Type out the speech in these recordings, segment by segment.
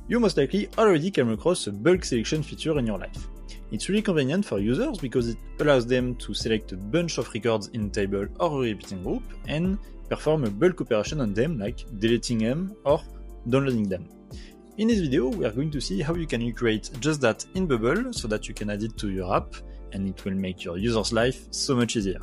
You most likely already came across a bulk selection feature in your life. It's really convenient for users because it allows them to select a bunch of records in a table or a repeating group and perform a bulk operation on them like deleting them or downloading them. In this video, we are going to see how you can recreate just that in Bubble so that you can add it to your app and it will make your user's life so much easier.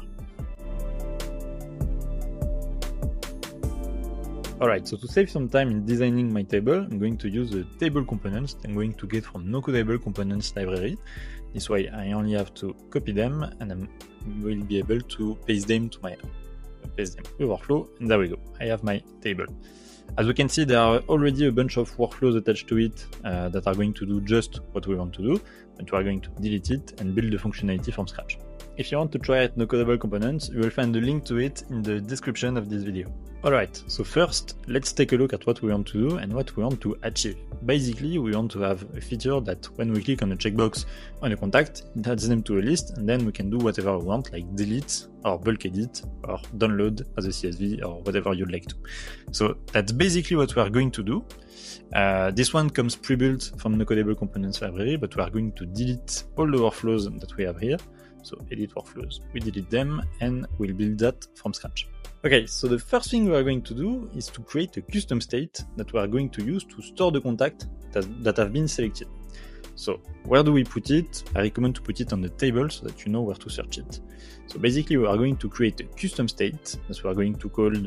Alright, so to save some time in designing my table, I'm going to use the table components that I'm going to get from NoCodable components library. This way I only have to copy them and I will be able to paste them to my app. Paste them with workflow, and there we go. I have my table. As we can see, there are already a bunch of workflows attached to it that are going to do just what we want to do, but we are going to delete it and build the functionality from scratch. If you want to try out NoCodable components, you will find the link to it in the description of this video. Alright, so first, let's take a look at what we want to do and what we want to achieve. Basically, we want to have a feature that when we click on a checkbox on a contact, it adds them to a list, and then we can do whatever we want, like delete or bulk edit or download as a CSV or whatever you'd like to. So that's basically what we are going to do. This one comes pre-built from NoCodable components library, but we are going to delete all the workflows that we have here. So edit workflows, we delete them and we'll build that from scratch. Okay, so the first thing we are going to do is to create a custom state that we are going to use to store the contact that have been selected. So where do we put it? I recommend to put it on the table so that you know where to search it. So basically we are going to create a custom state that we are going to call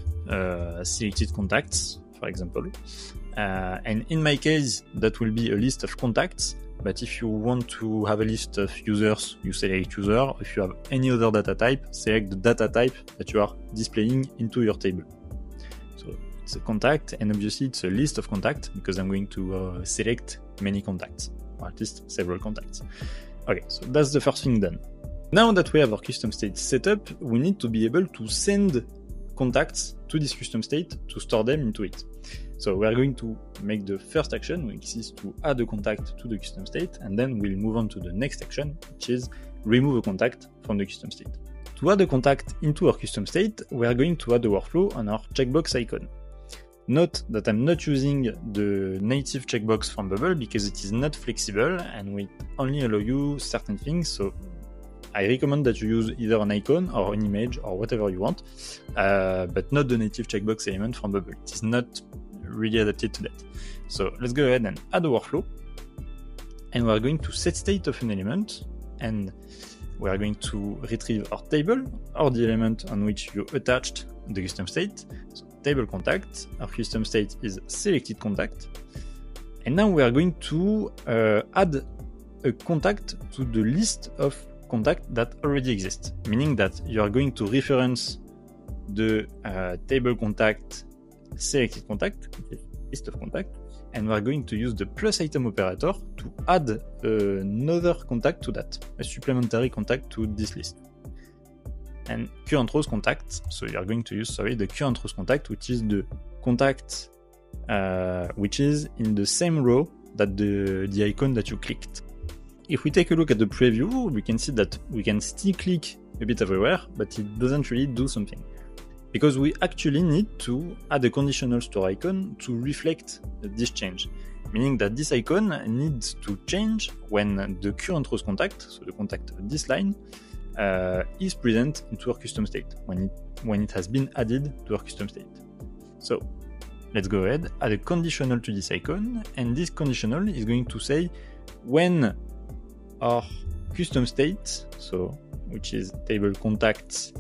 selected contacts, for example. And in my case, that will be a list of contacts. But if you want to have a list of users, you select user. If you have any other data type, select the data type that you are displaying into your table. So it's a contact, and obviously it's a list of contacts because I'm going to select many contacts, or at least several contacts. Okay, so that's the first thing done. Now that we have our custom state set up, we need to be able to send contacts to this custom state to store them into it. So we are going to make the first action, which is to add a contact to the custom state, and then we'll move on to the next action, which is remove a contact from the custom state. To add a contact into our custom state, we are going to add a workflow on our checkbox icon. Note that I'm not using the native checkbox from Bubble because it is not flexible and we only allow you certain things, so I recommend that you use either an icon or an image or whatever you want, but not the native checkbox element from Bubble. It is not really adapted to that. So let's go ahead and add a workflow, and we are going to set state of an element, and we are going to retrieve our table or the element on which you attached the custom state. So table contact, our custom state is selected contact, and now we are going to add a contact to the list of contacts that already exist, meaning that you are going to reference the table contact selected contact, list of contact, and we are going to use the plus item operator to add another contact to that, a supplementary contact to this list. And current rows contact, so you are going to use, the current rows contact, which is the contact which is in the same row that the icon that you clicked. If we take a look at the preview, we can see that we can still click a bit everywhere, but it doesn't really do something. Because we actually need to add a conditional store icon to reflect this change, meaning that this icon needs to change when the current rows contact, so the contact of this line, is present into our custom state, when it has been added to our custom state. So let's go ahead, add a conditional to this icon, and this conditional is going to say when our custom state, so which is table contacts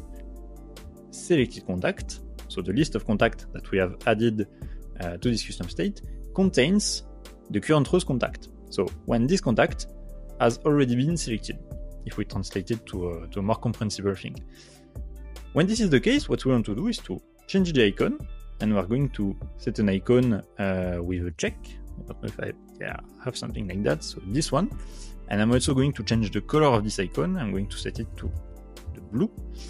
selected contact, so the list of contacts that we have added to this custom state, contains the current rows contact. So when this contact has already been selected, if we translate it to a more comprehensible thing. When this is the case, what we want to do is to change the icon, and we are going to set an icon with a check. I don't know if I have something like that, so this one. And I'm also going to change the color of this icon. I'm going to set it to the blue.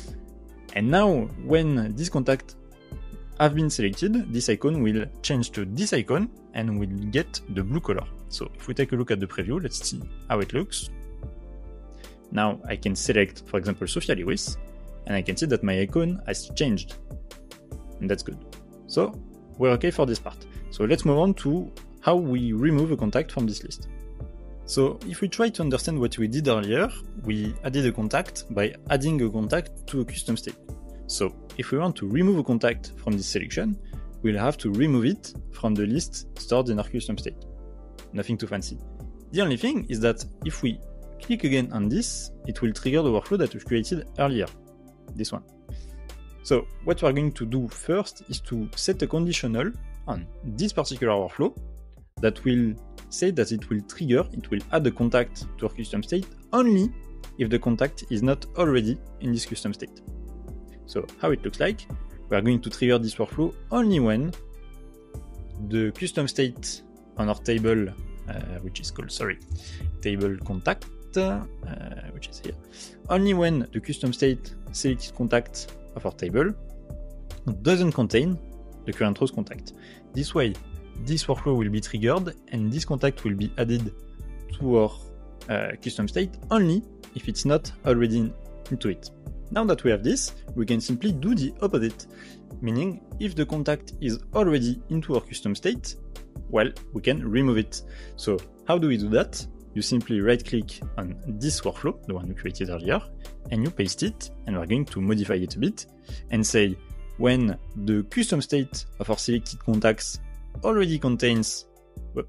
And now, when this contact have been selected, this icon will change to this icon and will get the blue color. So if we take a look at the preview, let's see how it looks. Now I can select, for example, Sophia Lewis, and I can see that my icon has changed. And that's good. So we're okay for this part. So let's move on to how we remove a contact from this list. So if we try to understand what we did earlier, we added a contact by adding a contact to a custom state. So if we want to remove a contact from this selection, we'll have to remove it from the list stored in our custom state. Nothing too fancy. The only thing is that if we click again on this, it will trigger the workflow that we've created earlier, this one. So what we're going to do first is to set a conditional on this particular workflow that will say that it will trigger, it will add a contact to our custom state only if the contact is not already in this custom state. So how it looks like, we are going to trigger this workflow only when the custom state on our table, which is called, table contact, which is here, only when the custom state selected contact of our table doesn't contain the current row's contact. This way, this workflow will be triggered and this contact will be added to our custom state only if it's not already into it. Now that we have this, we can simply do the opposite, meaning if the contact is already into our custom state, well, we can remove it. So how do we do that? You simply right click on this workflow, the one we created earlier, and you paste it, and we're going to modify it a bit and say when the custom state of our selected contacts already contains the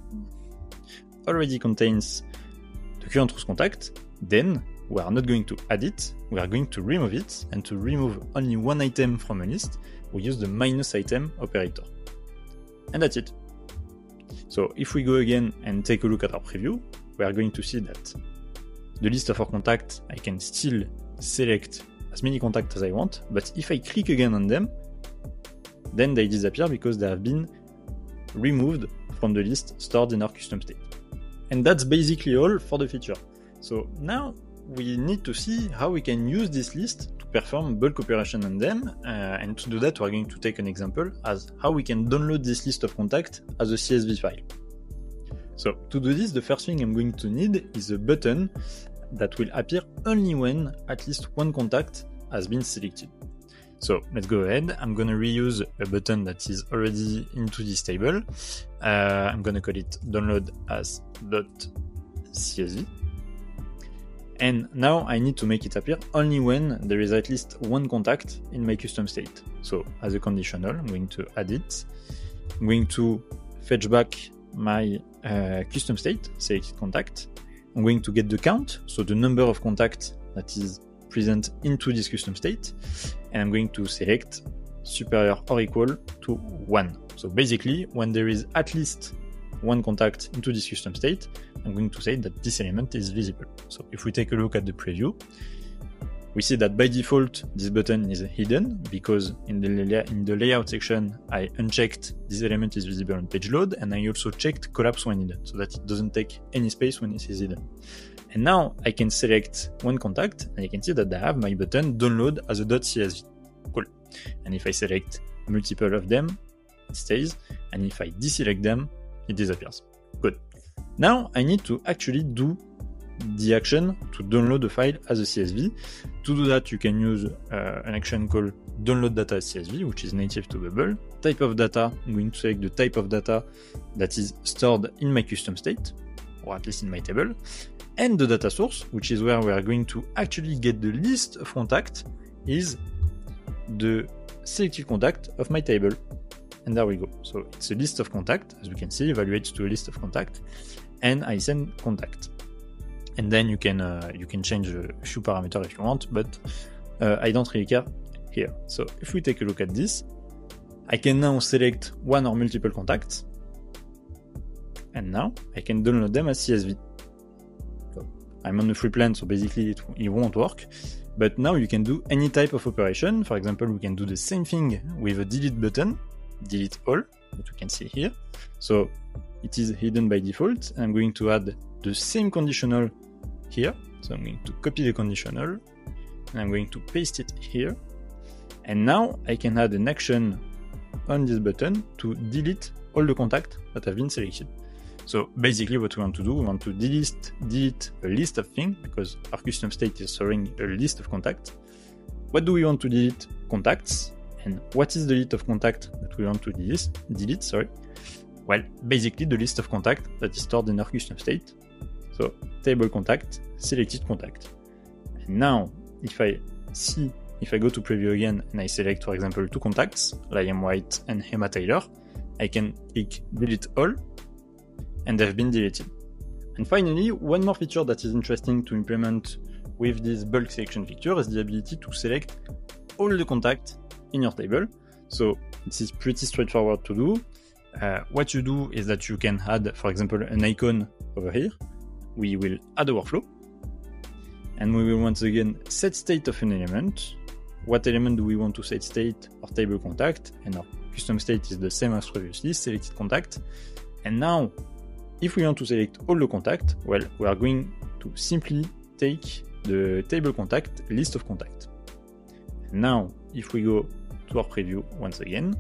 current row's contact, then we are not going to add it, we are going to remove it, and to remove only one item from a list, we use the minus item operator. And that's it. So if we go again and take a look at our preview, we are going to see that the list of our contacts, I can still select as many contacts as I want, but if I click again on them, then they disappear because they have been removed from the list stored in our custom state. And that's basically all for the feature. So now we need to see how we can use this list to perform bulk operation on them, and to do that we're going to take an example as how we can download this list of contacts as a CSV file. So to do this, the first thing I'm going to need is a button that will appear only when at least one contact has been selected. So let's go ahead. I'm going to reuse a button that is already into this table. I'm going to call it download as .csv. And now I need to make it appear only when there is at least one contact in my custom state. So as a conditional, I'm going to add it. I'm going to fetch back my custom state, selected contact. I'm going to get the count, so the number of contacts that is present into this custom state. And I'm going to select superior or equal to 1. So basically, when there is at least one contact into this custom state, I'm going to say that this element is visible. So if we take a look at the preview, we see that by default, this button is hidden because in the layout section, I unchecked this element is visible on page load, and I also checked collapse when hidden so that it doesn't take any space when it is hidden. And now I can select one contact and I can see that I have my button download as a .csv. Cool. And if I select multiple of them, it stays. And if I deselect them, it disappears. Good. Now I need to actually do the action to download the file as a CSV. To do that, you can use an action called download data as CSV, which is native to Bubble. Type of data, I'm going to select the type of data that is stored in my custom state, or at least in my table. And the data source, which is where we are going to actually get the list of contacts, is the selected contact of my table. And there we go. So it's a list of contact, as we can see, evaluates to a list of contact, and I send contact. And then you can change a few parameters if you want, but I don't really care here. So if we take a look at this, I can now select one or multiple contacts, and now I can download them as CSV. So I'm on a free plan, so basically it won't work. But now you can do any type of operation. For example, we can do the same thing with a delete button, delete all, that we can see here. So it is hidden by default. I'm going to add the same conditional here. So I'm going to copy the conditional and I'm going to paste it here. And now I can add an action on this button to delete all the contacts that have been selected. So basically what we want to do, we want to delete a list of things because our custom state is storing a list of contacts. What do we want to delete? Contacts. And what is the list of contacts that we want to delete? Well, basically the list of contacts that is stored in our custom state. So table contact, selected contact. And now, if I go to preview again and I select, for example, 2 contacts, Liam White and Emma Taylor, I can click delete all, and they've been deleted. And finally, one more feature that is interesting to implement with this bulk selection feature is the ability to select all the contacts in your table. So this is pretty straightforward to do. What you do is that you can add, for example, an icon over here. We will add a workflow, and we will once again set state of an element. What element do we want to set state? Our table contact, and our custom state is the same as previously, selected contact. And now, if we want to select all the contact, well, we are going to simply take the table contact list of contact. And now, if we go to our preview once again,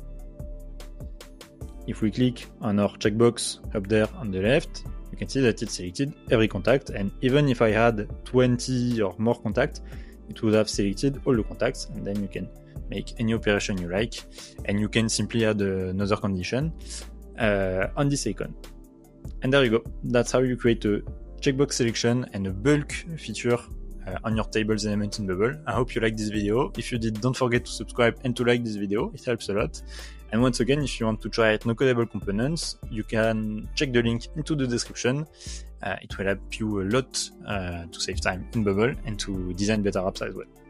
if we click on our checkbox up there on the left, you can see that it selected every contact, and even if I had 20 or more contacts, it would have selected all the contacts, and then you can make any operation you like, and you can simply add another condition on this icon. And there you go. That's how you create a checkbox selection and a bulk feature on your tables element in Bubble. I hope you liked this video. If you did, don't forget to subscribe and to like this video. It helps a lot. And once again, if you want to try out no-codable components, you can check the link into the description. It will help you a lot to save time in Bubble and to design better apps as well.